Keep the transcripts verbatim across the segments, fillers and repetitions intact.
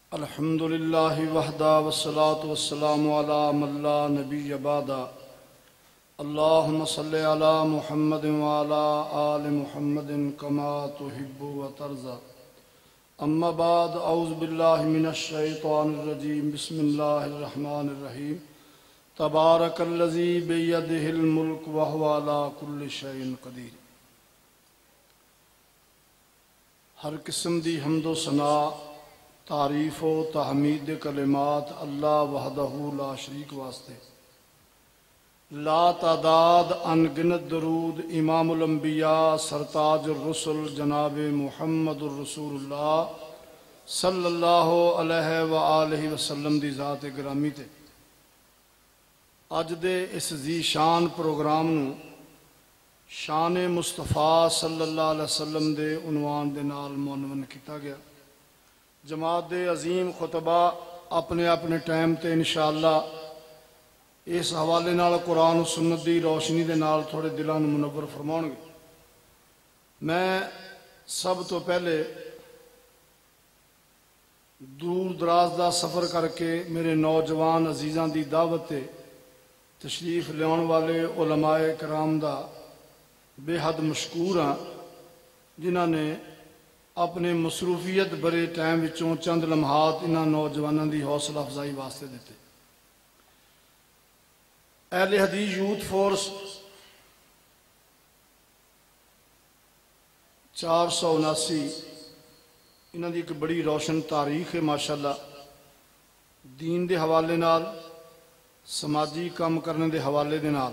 الحمد للہ وحدہ والصلاة والسلام علی من لا نبی بعدہ اللہم صلی علی محمد وعلی آل محمد کما تحب و ترضى اما بعد اعوذ باللہ من الشیطان الرجیم بسم اللہ الرحمن الرحیم تبارک الذی بیدہ الملک وہو علی کل شیء قدیر۔ ہر قسم دی حمد و ثناء تعریف و تحمید کلمات اللہ وحدہ لا شریک واسطے، لا تعداد انگنت درود امام الانبیاء سرتاج الرسل جناب محمد الرسول اللہ صلی اللہ علیہ وآلہ وسلم دی ذات گرامی تے۔ اج دے اس ذی شان پروگرام نو شان مصطفیٰ صلی اللہ علیہ وسلم دے عنوان دے نال منون کیتا گیا۔ جماعت دے عظیم خطبہ اپنے اپنے ٹائم تے انشاءاللہ اس حوالے نال قرآن و سنت دی روشنی دے نال تھوڑے دلان منور فرماؤں گے۔ میں سب تو پہلے دور دراز دا سفر کر کے میرے نوجوان عزیزان دی دعوت تے تشریف لیاؤن والے علماء کرام دا بے حد مشکور ہاں، جنہاں نے اپنے مصروفیت برے ٹائم وچوں چند لمحات انہاں نوجوانوں دی حوصلہ افزائی واسطے دیتے۔ اہل حدیث یوتھ فورس چار سو اناسی انہاں دی ایک بڑی روشن تاریخ ہے ماشاءاللہ، دین دے حوالے نال، سماجی کام کرنے دے حوالے دے نال۔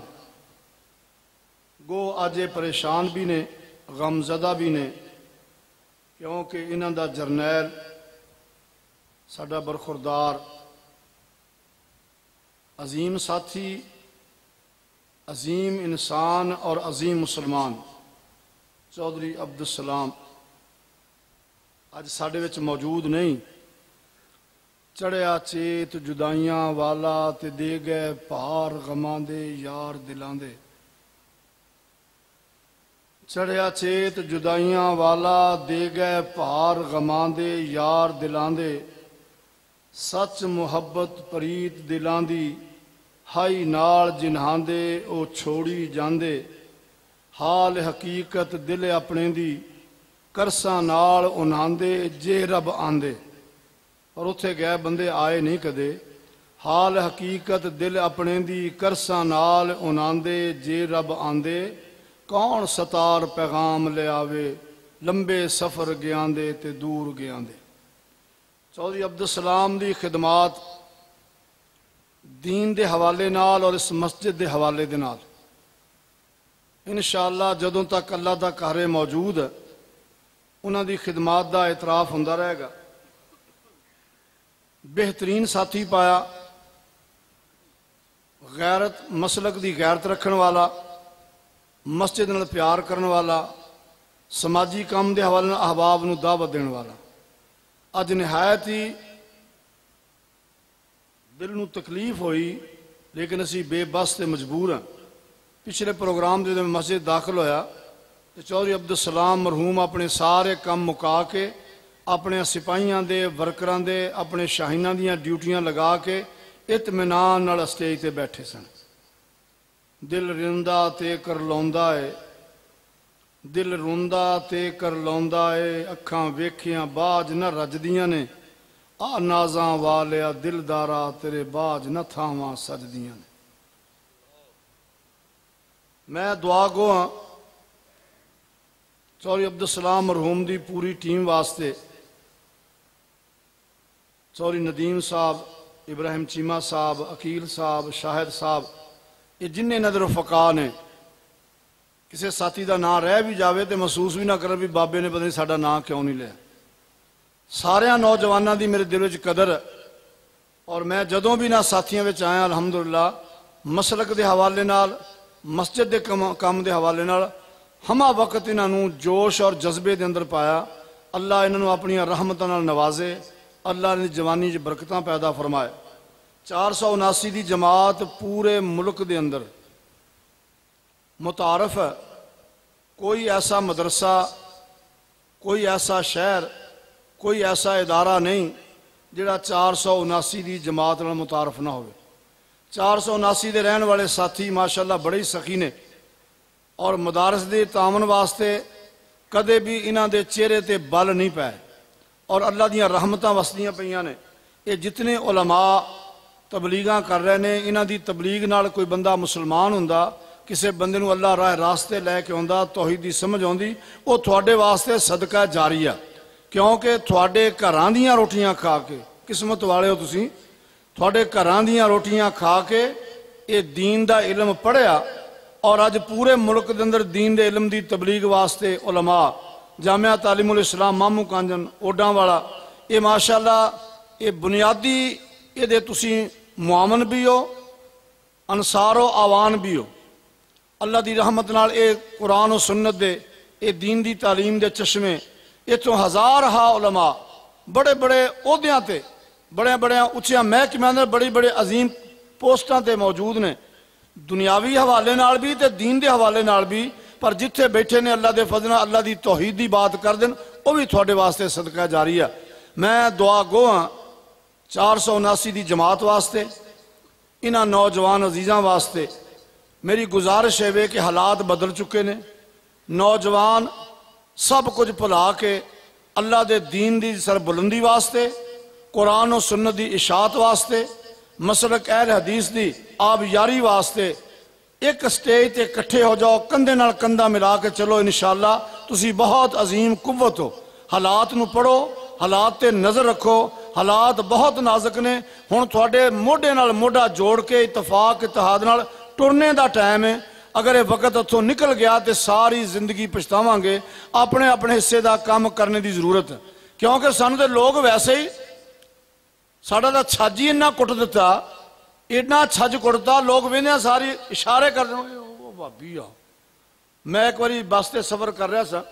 گو آج پریشان بھی نے، غم زدہ بھی نے، کیونکہ انہاں دا جرنیل ساڈا برخوردار عظیم ساتھی، عظیم انسان اور عظیم مسلمان چودھری عبدالسلام اج ساڈے وچ موجود نہیں۔ چڑھیا چیت جدائیاں والا تے دے گئے پار غماں دے یار دلاں دے۔ چڑھیا چیت جدائیاں والا دے گئے پار غماں دے یار دلاں دے۔ سچ محبت پریت دلاں دی ہائی نال جنہاں دے او چھوڑی جاندے۔ حال حقیقت دل اپنے دی کرساں نال انہاں دے جے رب آندے۔ اور اتھے گئے بندے آئے نہیں کدے۔ حال حقیقت دل اپنے دی کرساں نال انہاں دے جے رب آندے۔ کون ستار پیغام لے آوے لمبے سفر گیاں دے تے دور گیاں دے۔ چودھری عبدالسلام دی خدمات دین دے حوالے نال اور اس مسجد دے حوالے دے نال انشاءاللہ جدوں تک اللہ دا قہر موجود ہے انہاں دی خدمات دا اعتراف ہوندا رہے گا۔ بہترین ساتھی پایا، غیرت مسلک دی غیرت رکھن والا، مسجد نال پیار کرن والا، سماجی کام دے حوالے نال احباب نو دعوت دین والا۔ اج نہایت ہی دل نو تکلیف ہوئی، لیکن اسی بے بس تے مجبور ہیں۔ پچھلے پروگرام دے میں مسجد داخل ہویا تے چودھری عبدالسلام مرحوم اپنے سارے کام مکا کے اپنے سپاہیاں دے ورکراں دے اپنے شاہیناں دیاں ڈیوٹیاں لگا کے اطمینان نال اسٹیج تے بیٹھے سن۔ دل رندا تے کر لوندا ہے، دل روندا تے کر لوندا ہے، اکھاں ویکھیاں باج نہ رجدیاں نے، آ نازاں والیا دلدارا تیرے باج نہ تھاواں سجدیاں نے۔ میں دعا گو ہاں چودھری عبدالسلام مرحوم دی پوری ٹیم واسطے، چودھری ندیم صاحب، ابراہیم چیمہ صاحب، عقیل صاحب، شاہد صاحب، یہ جن نظر فقہ نے، کسی ساتھی دا نام رہ بھی جاوے تے محسوس بھی نہ کرے بھی بابے نے پتہ نہیں ساڈا نام کیوں نہیں لیا۔ سارے نوجوانوں دی میرے دل وچ قدر ہے، اور میں جدوں بھی نہ ساتھیاں وچ آیا الحمدللہ مسلک دے حوالے نال، مسجد دے کام دے حوالے نال ہما وقت انہاں نوں جوش اور جذبے دے اندر پایا۔ اللہ انہاں نوں اپنی رحمتاں نال نوازے، اللہ نے جوانی چ برکتاں پیدا فرمائے۔ چار سو اناسی دی جماعت پورے ملک دے اندر متعارف ہے، کوئی ایسا مدرسہ، کوئی ایسا شہر، کوئی ایسا ادارہ نہیں ਜਿਹੜਾ ਚਾਰ ਸੌ ਉਨਾਸੀ ਦੀ ਜਮਾਤ ਨਾਲ ਮੁਤਾਰਫ ਨਾ ਹੋਵੇ। ਚਾਰ ਸੌ ਉਨਾਸੀ ਦੇ ਰਹਿਣ ਵਾਲੇ ਸਾਥੀ ਮਾਸ਼ਾਅੱਲਾ ਬੜੇ ਹੀ ਸਖੀ ਨੇ ਔਰ ਮਦਾਰਸ ਦੇ ਤਾਮਨ ਵਾਸਤੇ ਕਦੇ ਵੀ ਇਹਨਾਂ ਦੇ ਚਿਹਰੇ ਤੇ ਬਲ ਨਹੀਂ ਪਏ ਔਰ ਅੱਲਾ ਦੀਆਂ ਰਹਿਮਤਾਂ ਵਸਦੀਆਂ ਪਈਆਂ ਨੇ। ਇਹ ਜਿਤਨੇ ਉਲਮਾ ਤਬਲੀਗਾਂ ਕਰ ਰਹੇ ਨੇ, ਇਹਨਾਂ ਦੀ ਤਬਲੀਗ ਨਾਲ ਕੋਈ ਬੰਦਾ ਮੁਸਲਮਾਨ ਹੁੰਦਾ, ਕਿਸੇ ਬੰਦੇ ਨੂੰ ਅੱਲਾ ਰਾਹ ਰਾਸਤੇ ਲੈ ਕੇ ਆਉਂਦਾ, ਤੌਹੀਦ ਦੀ ਸਮਝ ਆਉਂਦੀ, ਉਹ ਤੁਹਾਡੇ ਵਾਸਤੇ ਸਦਕਾ ਜਾਰੀ ਆ। ਕਿਉਂਕਿ ਤੁਹਾਡੇ ਘਰਾਂ ਦੀਆਂ ਰੋਟੀਆਂ ਖਾ ਕੇ, ਕਿਸਮਤ ਵਾਲੇ ਹੋ ਤੁਸੀਂ, ਤੁਹਾਡੇ ਘਰਾਂ ਦੀਆਂ ਰੋਟੀਆਂ ਖਾ ਕੇ ਇਹ دین ਦਾ علم ਪੜ੍ਹਿਆ ਔਰ ਅੱਜ ਪੂਰੇ ਮੁਲਕ ਦੇ ਅੰਦਰ دین ਦੇ علم ਦੀ ਤਬਲੀਗ ਵਾਸਤੇ ਉਲਮਾ, ਜਾਮਿਆ ਤਾਲੀਮੁਲ ਇਸਲਾਮ ਮਾਮੂ ਕਾਂਜਨ ਓਡਾਂ ਵਾਲਾ, ਇਹ ਮਾਸ਼ਾਅੱਲਾ ਇਹ ਬੁਨਿਆਦੀ ਇਹਦੇ ਤੁਸੀਂ ਮੁਆਮਨ ਵੀ ਹੋ, ਅਨਸਾਰੋ ਆਵਾਨ ਵੀ ਹੋ। ਅੱਲਾ ਦੀ ਰਹਿਮਤ ਨਾਲ ਇਹ ਕੁਰਾਨ ਔਰ ਸੁन्नत ਦੇ ਇਹ دین ਦੀ ਤਾਲੀਮ ਦੇ ਚਸ਼ਮੇ, ਇੱਥੋਂ ਹਜ਼ਾਰ ਹਾ ਉਲਮਾ ਬੜੇ ਬੜੇ ਅਹੁਦਿਆਂ ਤੇ, ਬੜੇ ਬੜੇ ਉੱਚੀਆਂ ਮਹਿਕਮਿਆਂ ਦੇ ਬੜੀ ਬੜੇ ਅਜ਼ੀਮ ਪੋਸਟਾਂ ਤੇ ਮੌਜੂਦ ਨੇ, ਦੁਨਿਆਵੀ ਹਵਾਲੇ ਨਾਲ ਵੀ ਤੇ دین ਦੇ ਹਵਾਲੇ ਨਾਲ ਵੀ। ਪਰ ਜਿੱਥੇ ਬੈਠੇ ਨੇ ਅੱਲਾ ਦੇ ਫਜ਼ਲ ਨਾਲ ਅੱਲਾ ਦੀ ਤੌਹੀਦ ਦੀ ਬਾਤ ਕਰ ਦੇਣ, ਉਹ ਵੀ ਤੁਹਾਡੇ ਵਾਸਤੇ ਸਦਕਾ ਜਾਰੀ ਆ। ਮੈਂ ਦੁਆ ਗੋ ਹਾਂ ਚਾਰ ਸੌ ਉਨਾਸੀ ਦੀ ਜਮਾਤ ਵਾਸਤੇ, ਇਹਨਾਂ ਨੌਜਵਾਨ ਅਜ਼ੀਜ਼ਾਂ ਵਾਸਤੇ ਮੇਰੀ ਗੁਜ਼ਾਰਿਸ਼ ਹੈ ਕਿ ਹਾਲਾਤ ਬਦਲ ਚੁੱਕੇ ਨੇ। ਨੌਜਵਾਨ ਸਭ ਕੁਝ ਭੁਲਾ ਕੇ ਅੱਲਾ ਦੇ دین ਦੀ ਸਰਬੁਲੰਦੀ ਵਾਸਤੇ, ਕੁਰਾਨ ਔਰ ਸੁन्नत ਦੀ ਇਸ਼ਾਅਤ ਵਾਸਤੇ, ਮਸਲਕ ਅਹਿਲ ਹਦੀਸ ਦੀ ਆਬਯਾਰੀ ਵਾਸਤੇ ਇੱਕ ਸਟੇਜ ਤੇ ਇਕੱਠੇ ਹੋ ਜਾਓ, ਕੰਧੇ ਨਾਲ ਕੰਧਾ ਮਿਲਾ ਕੇ ਚਲੋ। ਇਨਸ਼ਾਅੱਲਾ ਤੁਸੀਂ ਬਹੁਤ ਅਜ਼ੀਮ ਕੁਵਤ ਹੋ। ਹਾਲਾਤ ਨੂੰ ਪੜੋ, ਹਾਲਾਤ ਤੇ ਨਜ਼ਰ ਰੱਖੋ। ਹਾਲਾਤ ਬਹੁਤ ਨਾਜ਼ੁਕ ਨੇ। ਹੁਣ ਤੁਹਾਡੇ ਮੋਢੇ ਨਾਲ ਮੋਢਾ ਜੋੜ ਕੇ ਇਤਫਾਕ ਇਤਿਹਾਦ ਨਾਲ ਟੁਰਨੇ ਦਾ ਟਾਈਮ ਹੈ। ਅਗਰ ਇਹ ਵਕਤ ਉੱਥੋਂ ਨਿਕਲ ਗਿਆ ਤੇ ਸਾਰੀ ਜ਼ਿੰਦਗੀ ਪਛਤਾਵਾਂਗੇ। ਆਪਣੇ ਆਪਣੇ ਹਿੱਸੇ ਦਾ ਕੰਮ ਕਰਨੇ ਦੀ ਜ਼ਰੂਰਤ ਹੈ, ਕਿਉਂਕਿ ਸਾਨੂੰ ਤੇ ਲੋਕ ਵੈਸੇ ਹੀ ਸਾਡਾ ਤਾਂ ਛੱਜ ਹੀ ਇੰਨਾ ਕੁੱਟ ਦਿੱਤਾ, ਇੰਨਾ ਛੱਜ ਕੁੱਟਦਾ, ਲੋਕ ਵੇਂਦੇ ਸਾਰੀ ਇਸ਼ਾਰੇ ਕਰ ਦੇਣਗੇ ਉਹ ਭਾਬੀ ਆ। ਮੈਂ ਇੱਕ ਵਾਰੀ ਬੱਸ ਤੇ ਸਫ਼ਰ ਕਰ ਰਿਹਾ ਸਾਂ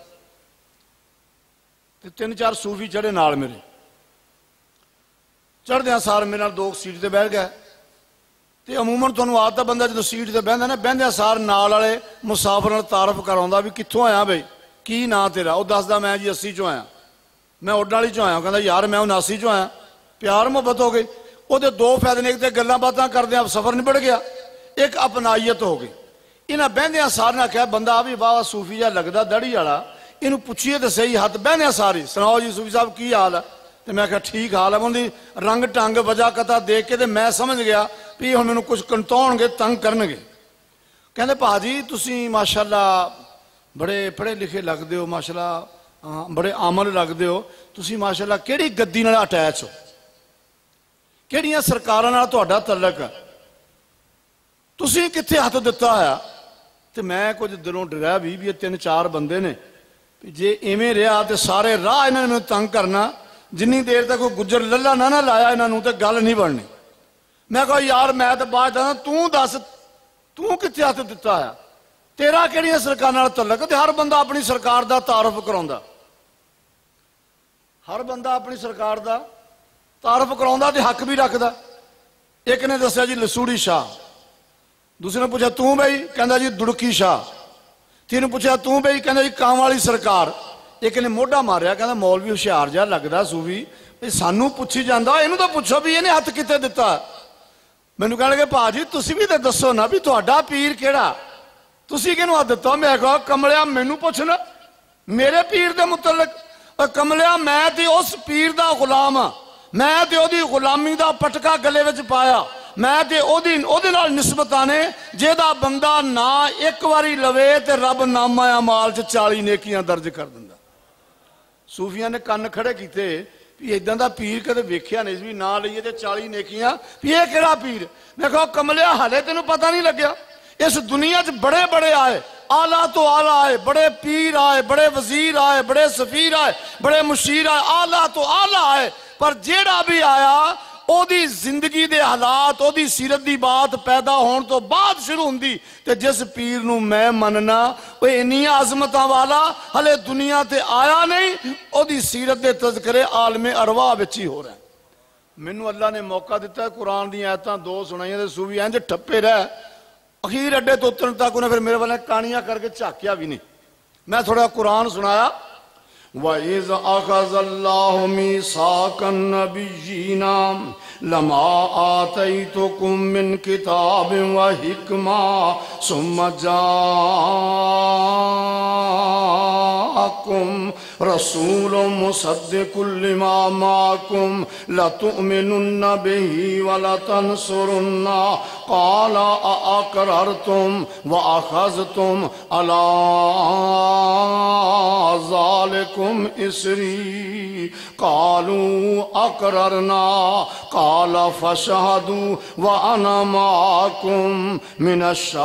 ਤੇ ਤਿੰਨ ਚਾਰ ਸੂਫੀ ਚੜੇ ਨਾਲ ਮੇਰੇ, ਚੜ੍ਹਦਿਆਂ ਸਾਰ ਮੇਰੇ ਨਾਲ ਦੋ ਸੀਟ ਤੇ ਬਹਿ ਗਏ। ਤੇ ਅਮੂਮਨ ਤੁਹਾਨੂੰ ਆਦਤ ਆ, ਬੰਦਾ ਜਦੋਂ ਸੀਟ ਤੇ ਬਹਿੰਦਾ ਨਾ, ਬਹਿੰਦਿਆਂ ਸਾਰ ਨਾਲ ਵਾਲੇ ਮੁਸਾਫਰ ਨਾਲ ਤਾਰਫ ਕਰਾਉਂਦਾ ਵੀ ਕਿੱਥੋਂ ਆਇਆ ਬਈ, ਕੀ ਨਾਂ ਤੇਰਾ? ਉਹ ਦੱਸਦਾ ਮੈਂ ਜੀ ਅੱਸੀ ਚੋਂ ਆਇਆ, ਮੈਂ ਉੱਡਣ ਵਾਲੀ ਚੋਂ ਆਇਆ। ਕਹਿੰਦਾ ਯਾਰ ਮੈਂ ਉਨਾਸੀ ਚੋਂ ਆਇਆ। ਪਿਆਰ ਮੁਹੱਬਤ ਹੋ ਗਈ। ਉਹਦੇ ਦੋ ਫਾਇਦੇ ਨੇ, ਇੱਕ ਤੇ ਗੱਲਾਂ ਬਾਤਾਂ ਕਰਦੇ ਆ ਸਫ਼ਰ ਨਿਬੜ ਗਿਆ, ਇੱਕ ਅਪਨਾਈਅਤ ਹੋ ਗਈ। ਇਹਨਾਂ ਬਹਿੰਦਿਆਂ ਸਾਰ ਨੇ ਆਖਿਆ ਬੰਦਾ ਆ ਵੀ ਵਾਹ ਸੂਫੀ ਜਿਹਾ ਲੱਗਦਾ ਦੜੀ ਵਾਲਾ, ਇਹਨੂੰ ਪੁੱਛੀਏ ਤਾਂ ਸਹੀ। ਹੱਥ ਬਹਿੰਦਿਆਂ ਸਾਰੀ ਸੁਣਾਓ ਜੀ ਸੂਫੀ ਸਾਹਿਬ ਕੀ ਹਾਲ ਹੈ? ਤੇ ਮੈਂ ਕਿਹਾ ਠੀਕ ਹਾਲ ਹੈ। ਉਹਦੀ ਰੰਗ ਢੰਗ ਵਜਾ ਕਤਾ ਦੇਖ ਕੇ ਤੇ ਮੈਂ ਸਮਝ ਗਿਆ ਵੀ ਹੁਣ ਮੈਨੂੰ ਕੁਝ ਕੰਟਾਉਣਗੇ, ਤੰਗ ਕਰਨਗੇ। ਕਹਿੰਦੇ ਭਾਜੀ ਤੁਸੀਂ ਮਾਸ਼ਾਅੱਲਾ ਬੜੇ ਪੜ੍ਹੇ ਲਿਖੇ ਲੱਗਦੇ ਹੋ, ਮਾਸ਼ਾਅੱਲਾ ਬੜੇ ਆਮਲ ਲੱਗਦੇ ਹੋ, ਤੁਸੀਂ ਮਾਸ਼ਾਅੱਲਾ ਕਿਹੜੀ ਗੱਦੀ ਨਾਲ ਅਟੈਚ ਹੋ, ਕਿਹੜੀਆਂ ਸਰਕਾਰਾਂ ਨਾਲ ਤੁਹਾਡਾ ਤਲਕ ਹੈ, ਤੁਸੀਂ ਕਿੱਥੇ ਹੱਥ ਦਿੱਤਾ ਹੋਇਆ? ਤੇ ਮੈਂ ਕੁਝ ਦਿਲੋਂ ਡਰਿਆ ਵੀ ਵੀ ਇਹ ਤਿੰਨ ਚਾਰ ਬੰਦੇ ਨੇ, ਜੇ ਇਵੇਂ ਰਿਹਾ ਤੇ ਸਾਰੇ ਰਾਹ ਇਹਨਾਂ ਨੇ ਮੈਨੂੰ ਤੰਗ ਕਰਨਾ। ਜਿੰਨੀ ਦੇਰ ਤੱਕ ਕੋਈ ਗੁੱਜਰ ਲੱਲਾ ਨਾ ਨਾ ਲਾਇਆ ਇਹਨਾਂ ਨੂੰ ਤੇ ਗੱਲ ਨਹੀਂ ਬਣਨੀ। ਮੈਂ ਕਿਹਾ ਯਾਰ ਮੈਂ ਤਾਂ ਬਾਅਦ ਦੱਸਦਾ, ਤੂੰ ਦੱਸ ਤੂੰ ਕਿੱਥੇ ਹੱਥ ਦਿੱਤਾ ਹੋਇਆ, ਤੇਰਾ ਕਿਹੜੀਆਂ ਸਰਕਾਰਾਂ ਨਾਲ ਤਲਕ? ਤੇ ਹਰ ਬੰਦਾ ਆਪਣੀ ਸਰਕਾਰ ਦਾ ਤਾਰਫ ਕਰਾਉਂਦਾ, ਹਰ ਬੰਦਾ ਆਪਣੀ ਸਰਕਾਰ ਦਾ ਤਾਰਫ ਕਰਾਉਂਦਾ ਤੇ ਹੱਕ ਵੀ ਰੱਖਦਾ। ਇੱਕ ਨੇ ਦੱਸਿਆ ਜੀ ਲਸੂੜੀ ਸ਼ਾਹ, ਦੂਸਰੇ ਨੇ ਪੁੱਛਿਆ ਤੂੰ ਬਈ, ਕਹਿੰਦਾ ਜੀ ਦੁੜਕੀ ਸ਼ਾਹ, ਤੀਨ ਪੁੱਛਿਆ ਤੂੰ ਬਈ, ਕਹਿੰਦਾ ਜੀ ਕਾਂ ਵਾਲੀ ਸਰਕਾਰ। ਇੱਕ ਨੇ ਮੋਢਾ ਮਾਰਿਆ, ਕਹਿੰਦਾ ਮੌਲਵੀ ਹੁਸ਼ਿਆਰ ਜਿਹਾ ਲੱਗਦਾ ਸੂਫੀ, ਸਾਨੂੰ ਪੁੱਛੀ ਜਾਂਦਾ, ਇਹਨੂੰ ਤਾਂ ਪੁੱਛੋ ਵੀ ਇਹਨੇ ਹੱਥ ਕਿੱਥੇ ਦਿੱਤਾ। ਮੈਨੂੰ ਕਹਿਣਗੇ ਭਾਜੀ ਤੁਸੀਂ ਵੀ ਤਾਂ ਦੱਸੋ ਨਾ ਵੀ ਤੁਹਾਡਾ ਪੀਰ ਕਿਹੜਾ, ਤੁਸੀਂ ਕਿਹਨੂੰ ਹੱਥ ਦਿੱਤਾ? ਮੈਂ ਕਹਾਂ ਕਮਲਿਆ ਮੈਨੂੰ ਪੁੱਛਣਾ ਮੇਰੇ ਪੀਰ ਦੇ ਮੁਤਲਕ। ਕਮਲਿਆ ਮੈਂ ਤੇ ਉਸ ਪੀਰ ਦਾ ਗੁਲਾਮ ਆ, ਮੈਂ ਤੇ ਉਹਦੀ ਗੁਲਾਮੀ ਦਾ ਪਟਕਾ ਗਲੇ ਵਿੱਚ ਪਾਇਆ, ਮੈਂ ਤੇ ਉਹਦੀ ਉਹਦੇ ਨਾਲ ਨਿਸਬਤਾਂ ਨੇ ਜਿਹਦਾ ਬੰਦਾ ਨਾ ਇੱਕ ਵਾਰੀ ਲਵੇ ਤੇ ਰੱਬ ਨਾਮਾ ਅਮਾਲ ਚ ਚਾਲੀ ਨੇਕੀਆਂ ਦਰਜ ਕਰ ਦਿੰਦਾ। ਸੂਫੀਆਂ ਨੇ ਕੰਨ ਖੜੇ ਕੀਤੇ ਵੀ ਇਦਾਂ ਦਾ ਪੀਰ ਕਦੇ ਵੇਖਿਆ ਨਹੀਂ ਵੀ ਨਾ ਲਈਏ ਤੇ ਚਾਲੀ ਨੇਕੀਆਂ, ਵੀ ਇਹ ਕਿਹੜਾ ਪੀਰ? ਮੈਂ ਕਹਾਂ ਕਮਲਿਆ ਹਾਲੇ ਤੈਨੂੰ ਪਤਾ ਨਹੀਂ ਲੱਗਿਆ, ਇਸ ਦੁਨੀਆ 'ਚ ਬੜੇ ਬੜੇ ਆਏ, ਆਲਾ ਤੋਂ ਆਲਾ ਆਏ, ਬੜੇ ਪੀਰ ਆਏ, ਬੜੇ ਵਜ਼ੀਰ ਆਏ, ਬੜੇ ਸਫੀਰ ਆਏ, ਬੜੇ ਮੁਸ਼ੀਰ ਆਏ, ਆਲਾ ਤੋਂ ਆਲਾ ਆਏ, ਪਰ ਜਿਹੜਾ ਵੀ ਆਇਆ ਉਹਦੀ ਜ਼ਿੰਦਗੀ ਦੇ ਹਾਲਾਤ, ਉਹਦੀ ਸੀਰਤ ਦੀ ਬਾਤ ਪੈਦਾ ਹੋਣ ਤੋਂ ਬਾਅਦ ਸ਼ੁਰੂ ਹੁੰਦੀ। ਤੇ ਜਿਸ ਪੀਰ ਨੂੰ ਮੈਂ ਮੰਨਣਾ ਉਹ ਇੰਨੀਆਂ ਅਜ਼ਮਤਾਂ ਵਾਲਾ ਹਲੇ ਦੁਨੀਆ ਤੇ ਆਇਆ ਨਹੀਂ, ਉਹਦੀ ਸੀਰਤ ਦੇ ਤਜ਼ਕਰੇ ਆਲਮੇ ਅਰਵਾਹ ਵਿੱਚ ਹੀ ਹੋ ਰਿਹਾ। ਮੈਨੂੰ ਅੱਲਾ ਨੇ ਮੌਕਾ ਦਿੱਤਾ, ਕੁਰਾਨ ਦੀਆਂ ਆਇਤਾਂ ਦੋ ਸੁਣਾਈਆਂ ਤੇ ਸੂਫੀ ਇੰਜ ਠੱਪੇ ਰਹਿ, ਅਖੀਰ ਅੱਡੇ ਤੋਂ ਉਤਰਨ ਤੱਕ ਉਹਨੇ ਫਿਰ ਮੇਰੇ ਵੱਲ ਕਾਣੀਆਂ ਕਰਕੇ ਝਾਕਿਆ ਵੀ ਨਹੀਂ। ਮੈਂ ਥੋੜਾ ਕੁਰਾਨ ਸੁਣਾਇਆ, وَإِذْ أَخَذَ اللَّهُ مِيثَاقَ النَّبِيِّينَ لَمَا آتَيْتُكُم مِّن كِتَابٍ وَحِكْمَةٍ ثُمَّ جَاءَكُمْ رَسُولٌ مُصَدِّقٌ لِّمَا مَعَكُمْ لَتُؤْمِنُنَّ بِهِ وَلَتَنصُرُنَّهُ قَالَ أَأَقْرَرْتُمْ وَأَخَذْتُمْ عَلَىٰ ذَلِكُمْ إِصْرِي قَالُوا أَقْرَرْنَا قَالَ فَاشْهَدُوا وَأَنَا مَعَكُمْ مِنَ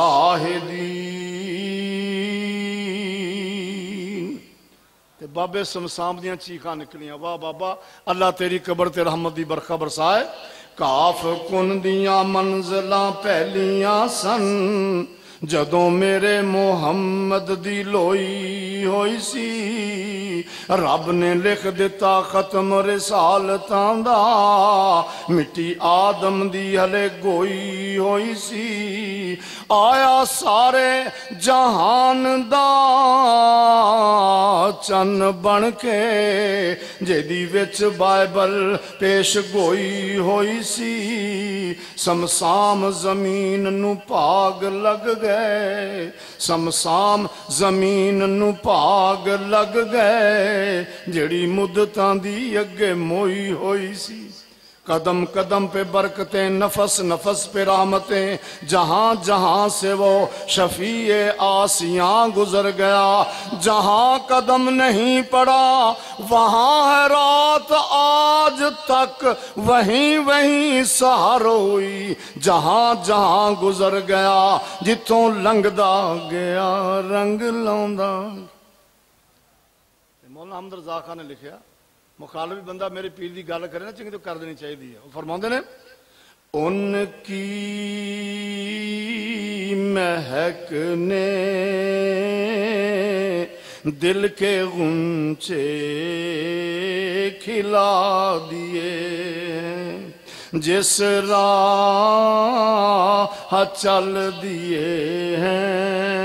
الشَّاهِدِينَ۔ تے بابے سمسام دیاں چیخاں نکلیاں، واہ بابا اللہ تیری قبر تے رحمت دی برکھا برسائے۔ کاف کن دیاں منزلاں پہلیاں سن جدوں میرے محمد دی لوئی ہوئی سی، رب نے لکھ دیتا ختم رسالتاں دا، مٹی آدم دی ہلے گوئی ہوئی سی، آیا سارے جہان دا چن بن کے جیدی وچ بائبل پیش گوئی ہوئی سی، سمسام زمین نو پاگ لگ گئے، سمسام زمین نو پاگ لگ گئے جڑی مدتاں دی اگے موئی ہوئی سی، قدم قدم پہ برکتیں نفس نفس پہ رحمتیں، جہاں جہاں سے وہ شفیع آسیاں گزر گیا، جہاں قدم نہیں پڑا وہاں ہے رات آج تک، وہیں وہیں سہر ہوئی، جہاں جہاں گزر گیا جتوں لنگدا گیا رنگ لوندا۔ مولانا حمد رضا خان نے لکھیا، مخالف بندہ میرے پیر دی گل کرے نا چنگی تو کر دینی چاہیے ہے، وہ فرماندے نے ان کی مہک نے دل کے غنچے کھلا دیے، جس راہ چل دیے ہیں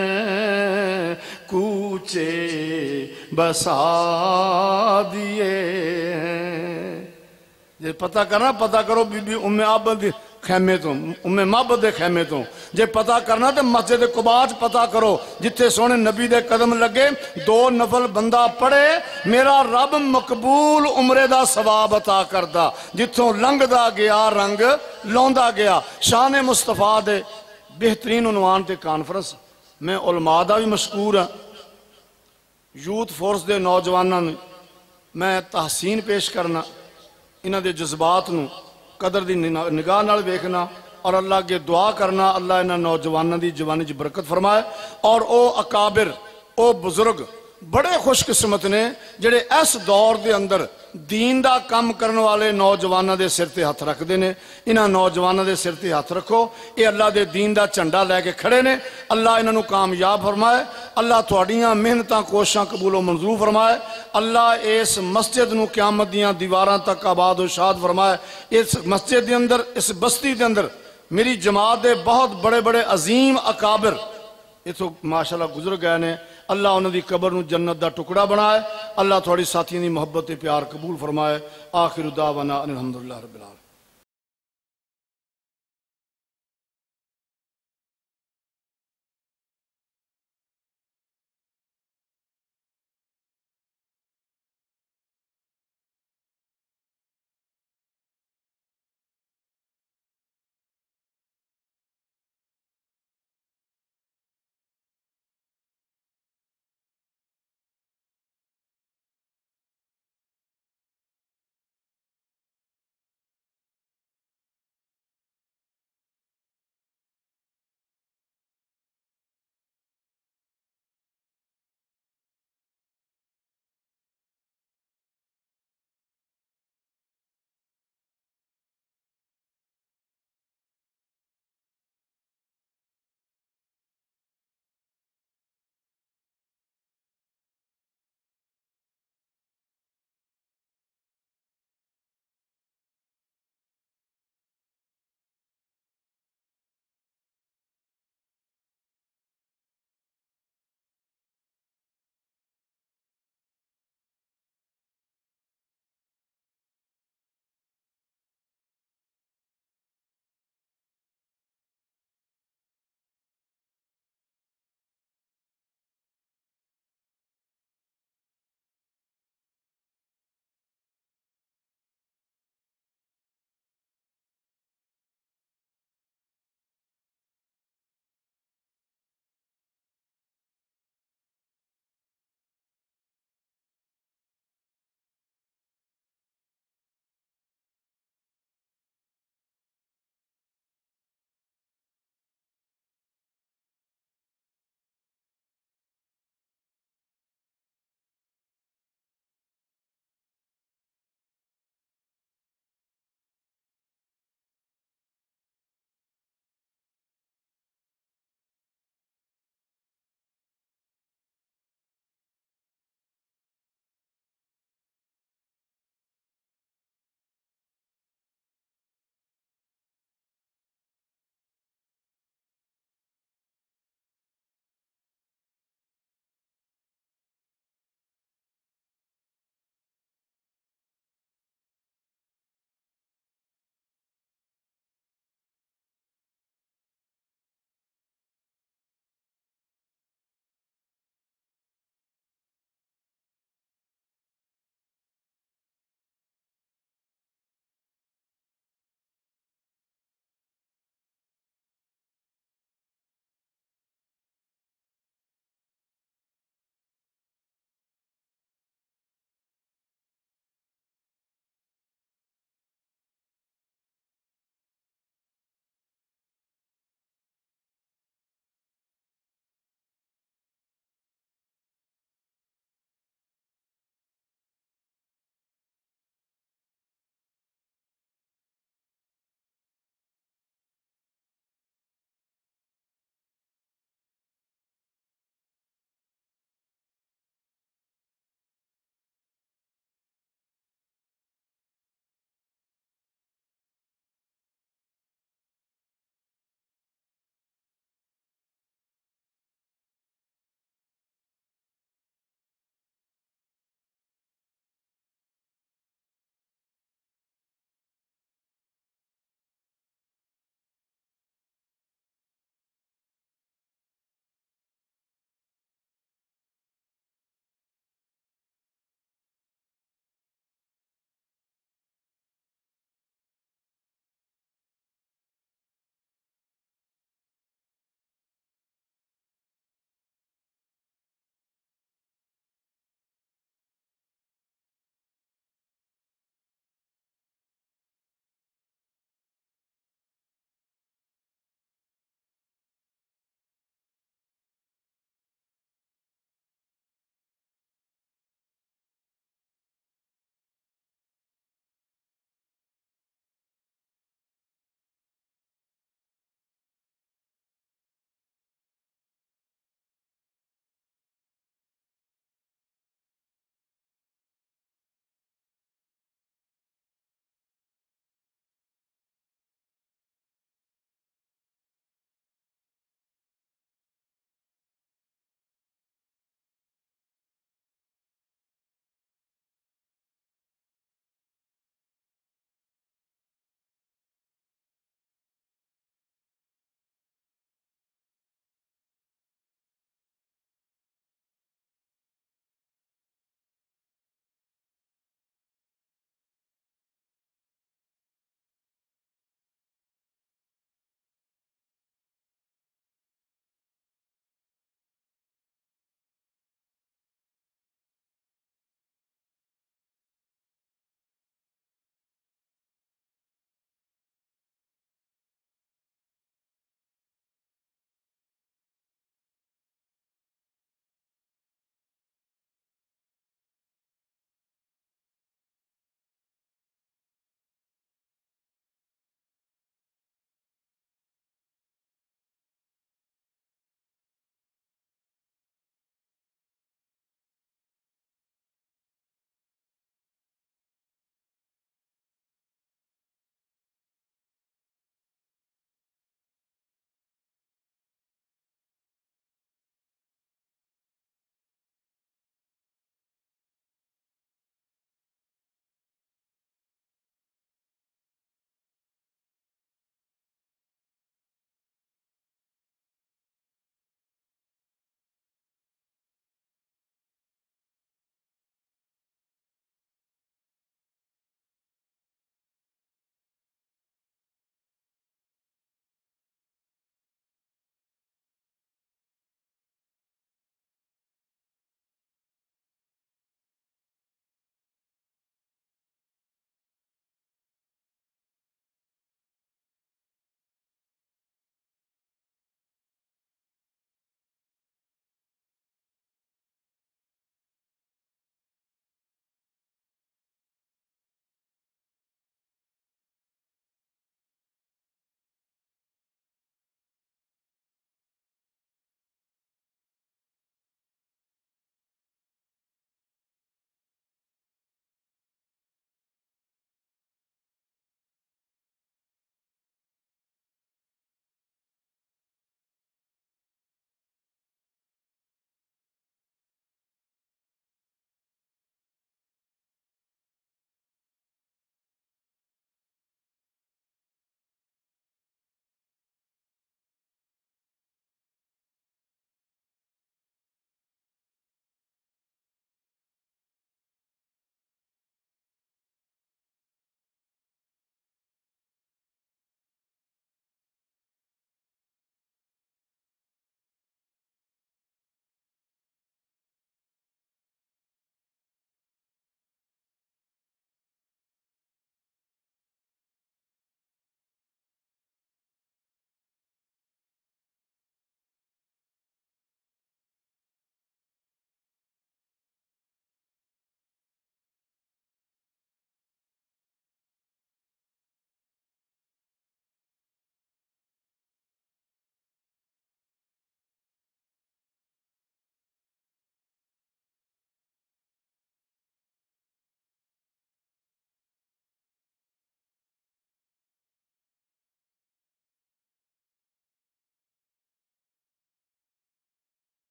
کوچے بسا دیے ہیں۔ جے پتہ کرنا پتہ کرو بی بی ام عبد خیمے تو، ام معبد دے خیمے تو، جے پتہ کرنا تے مسجد قباء پتہ کرو جتھے سونے نبی دے قدم لگے، دو نفل بندہ پڑھے میرا رب مقبول عمرے دا ثواب عطا کردا، جتھوں لنگ دا گیا رنگ لوندا گیا۔ شان مصطفیٰ دے بہترین عنوان تے کانفرنس میں علماء دا بھی مشکور ہاں، یوتھ فورس دے نوجواناں میں تحسین پیش کرنا، انہاں دے جذبات نو قدر دی نگاہ نال ویکھنا اور اللہ کے دعا کرنا اللہ انہاں نوجواناں دی جوانی وچ برکت فرمائے، اور او اکابر او بزرگ بڑے خوش قسمت نے جڑے اس دور دے اندر دین دا کام کرنے والے نوجواناں دے سر تے ہاتھ رکھ دے نے۔ انہاں نوجواناں دے سر تے ہاتھ رکھو، اے اللہ دے دین دا جھنڈا لے کے کھڑے نے، اللہ انہاں نو کامیاب فرمائے، اللہ تہاڈیاں محنتاں کوششاں قبول و منظور فرمائے، اللہ اس مسجد نو قیامت دیاں دیواراں تک آباد و شاد فرمائے۔ اس مسجد دے اندر اس بستی دے اندر میری جماعت دے بہت بڑے بڑے عظیم اکابر اتھو ماشاءاللہ گزر گئے نے، اللہ انہوں دی قبر نو جنت دا ٹکڑا بنائے، اللہ تھوڑی ساتھیوں دی محبت پیار قبول فرمائے۔ آخر دعوانا ان الحمدللہ رب العالمین۔